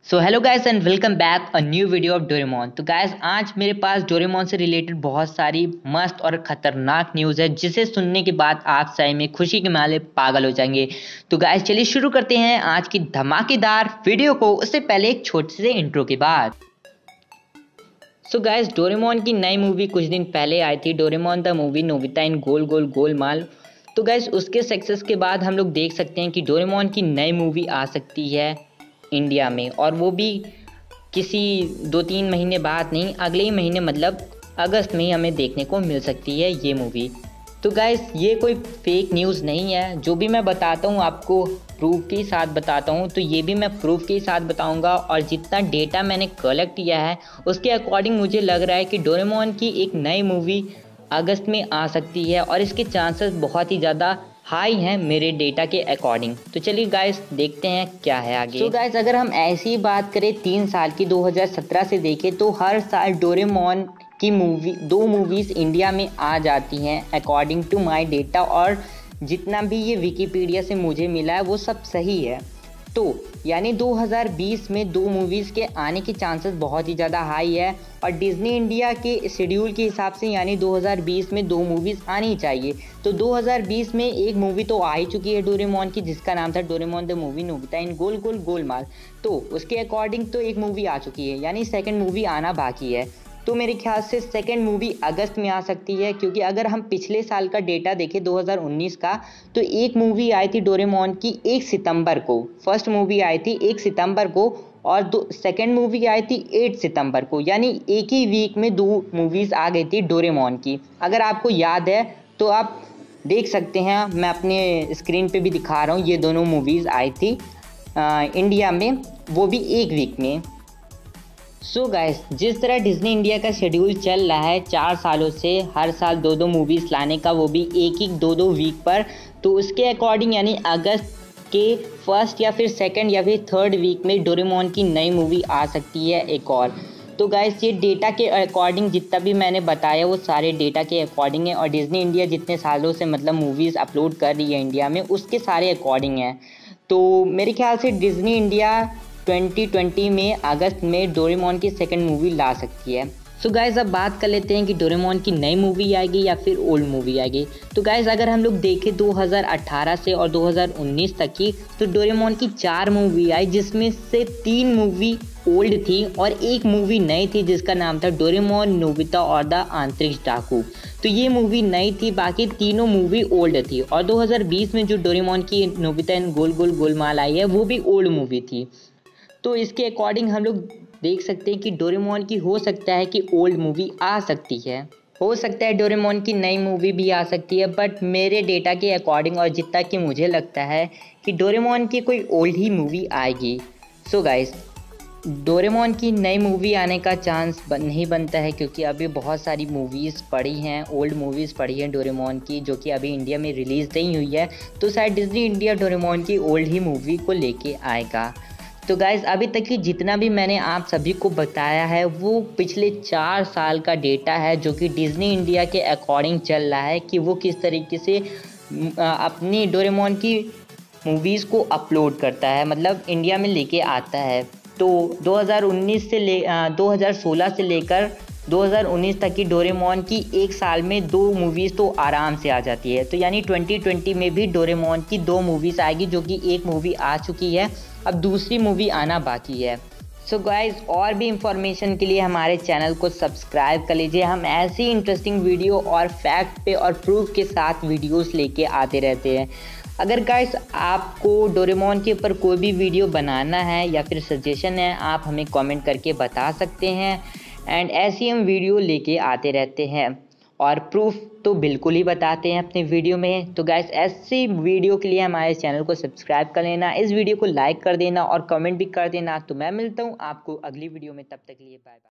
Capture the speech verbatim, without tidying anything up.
So hello guys and welcome back a new video of Doraemon. तो guys आज मेरे पास Doraemon से related बहुत सारी मस्त और खतरनाक न्यूज़ है जिसे सुनने के बाद आप सही में खुशी के मारे पागल हो जाएंगे। तो गाइस चलिए शुरू करते हैं आज की धमाकेदार वीडियो को। उससे पहले एक छोटे से इंट्रो के बाद सो गाइस डोरेमोन की नई मूवी कुछ दिन पहले आई थी, Doraemon the movie Nobita in Gol Gol Golmaal. तो गाइस उसके सक्सेस के बाद हम लोग देख सकते हैं कि डोरेमोन की नई मूवी आ सकती है इंडिया में, और वो भी किसी दो तीन महीने बाद नहीं, अगले ही महीने मतलब अगस्त में ही हमें देखने को मिल सकती है ये मूवी। तो गाइस ये कोई फेक न्यूज़ नहीं है, जो भी मैं बताता हूँ आपको प्रूफ के साथ बताता हूँ, तो ये भी मैं प्रूफ के साथ बताऊँगा। और जितना डेटा मैंने कलेक्ट किया है उसके अकॉर्डिंग मुझे लग रहा है कि डोरेमोन की एक नई मूवी अगस्त में आ सकती है, और इसके चांसेस बहुत ही ज़्यादा हाई हैं मेरे डेटा के अकॉर्डिंग। तो चलिए गाइस देखते हैं क्या है आगे। तो गाइस अगर हम ऐसी ही बात करें तीन साल की दो हज़ार सत्रह से देखें तो हर साल डोरेमोन की मूवी दो मूवीज़ इंडिया में आ जाती हैं अकॉर्डिंग टू माय डेटा, और जितना भी ये विकीपीडिया से मुझे मिला है वो सब सही है। तो यानी दो हज़ार बीस में दो मूवीज़ के आने के चांसेस बहुत ही ज़्यादा हाई है, और डिज्नी इंडिया के शेड्यूल के हिसाब से यानी दो हज़ार बीस में दो मूवीज़ आनी चाहिए। तो दो हज़ार बीस में एक मूवी तो आ ही चुकी है डोरेमोन की, जिसका नाम था Doraemon the movie Nobita in Gol Gol Golmaal. तो उसके अकॉर्डिंग तो एक मूवी आ चुकी है, यानी सेकेंड मूवी आना बाकी है। तो मेरे ख्याल से सेकेंड मूवी अगस्त में आ सकती है, क्योंकि अगर हम पिछले साल का डेटा देखें दो हज़ार उन्नीस का, तो एक मूवी आई थी डोरेमोन की एक सितंबर को, फर्स्ट मूवी आई थी एक सितंबर को, और दो सेकेंड मूवी आई थी आठ सितंबर को, यानी एक ही वीक में दो मूवीज़ आ गई थी डोरेमोन की। अगर आपको याद है तो आप देख सकते हैं, मैं अपने स्क्रीन पे भी दिखा रहा हूँ, ये दोनों मूवीज़ आई थी आ, इंडिया में, वो भी एक वीक में। सो so गाइस जिस तरह डिज्नी इंडिया का शेड्यूल चल रहा है चार सालों से, हर साल दो दो मूवीज़ लाने का, वो भी एक एक दो दो वीक पर, तो उसके अकॉर्डिंग यानी अगस्त के फर्स्ट या फिर सेकंड या फिर थर्ड वीक में डोरेमोन की नई मूवी आ सकती है एक और। तो गाइस ये डेटा के अकॉर्डिंग जितना भी मैंने बताया वो सारे डेटा के अकॉर्डिंग है, और डिज्नी इंडिया जितने सालों से मतलब मूवीज़ अपलोड कर रही है इंडिया में उसके सारे अकॉर्डिंग है। तो मेरे ख्याल से डिज्नी इंडिया ट्वेंटी ट्वेंटी में अगस्त में डोरेमोन की सेकंड मूवी ला सकती है। सो so गाइज अब बात कर लेते हैं कि डोरेमोन की नई मूवी आएगी या फिर ओल्ड मूवी आएगी। तो गाइज अगर हम लोग देखें दो हज़ार अठारह से और दो हज़ार उन्नीस तक की, तो डोरेमोन की चार मूवी आई, जिसमें से तीन मूवी ओल्ड थी और एक मूवी नई थी जिसका नाम था डोरेमोन नोबिता और द अंतरिक्ष डाकू। तो ये मूवी नई थी, बाकी तीनों मूवी ओल्ड थी। और दो हज़ार बीस में जो डोरेमोन की नोबिता इन गोल गोल गोलमाल आई है वो भी ओल्ड मूवी थी। तो इसके अकॉर्डिंग हम लोग देख सकते हैं कि डोरेमोन की हो सकता है कि ओल्ड मूवी आ सकती है, हो सकता है डोरेमोन की नई मूवी भी आ सकती है, बट मेरे डेटा के अकॉर्डिंग और जितना कि मुझे लगता है कि डोरेमोन की कोई ओल्ड ही मूवी आएगी। सो गाइस डोरेमोन की नई मूवी आने का चांस बन, नहीं बनता है, क्योंकि अभी बहुत सारी मूवीज़ पड़ी हैं, ओल्ड मूवीज़ पड़ी हैं डोरेमोन की, जो कि अभी इंडिया में रिलीज़ नहीं हुई है। तो शायद डिज्नी इंडिया डोरेमोन की ओल्ड ही मूवी को लेके आएगा। तो गाइज़ अभी तक की जितना भी मैंने आप सभी को बताया है वो पिछले चार साल का डेटा है, जो कि डिज्नी इंडिया के अकॉर्डिंग चल रहा है कि वो किस तरीके से अपनी डोरेमोन की मूवीज़ को अपलोड करता है, मतलब इंडिया में लेके आता है। तो दो हज़ार उन्नीस से ले दो हज़ार सोलह से लेकर दो हज़ार उन्नीस तक की डोरेमोन की एक साल में दो मूवीज़ तो आराम से आ जाती है। तो यानी ट्वेंटी ट्वेंटी में भी डोरेमोन की दो मूवीज़ आएगी, जो कि एक मूवी आ चुकी है, अब दूसरी मूवी आना बाकी है। सो so गाइज और भी इंफॉर्मेशन के लिए हमारे चैनल को सब्सक्राइब कर लीजिए। हम ऐसी इंटरेस्टिंग वीडियो और फैक्ट पे और प्रूफ के साथ वीडियोस लेके आते रहते हैं। अगर गाइस आपको डोरेमोन के ऊपर कोई भी वीडियो बनाना है या फिर सजेशन है, आप हमें कमेंट करके बता सकते हैं, एंड ऐसी हम वीडियो लेके आते रहते हैं और प्रूफ तो बिल्कुल ही बताते हैं अपने वीडियो में। तो गाइस ऐसी वीडियो के लिए हमारे चैनल को सब्सक्राइब कर लेना, इस वीडियो को लाइक कर देना और कमेंट भी कर देना। तो मैं मिलता हूँ आपको अगली वीडियो में, तब तक के लिए बाय बाय।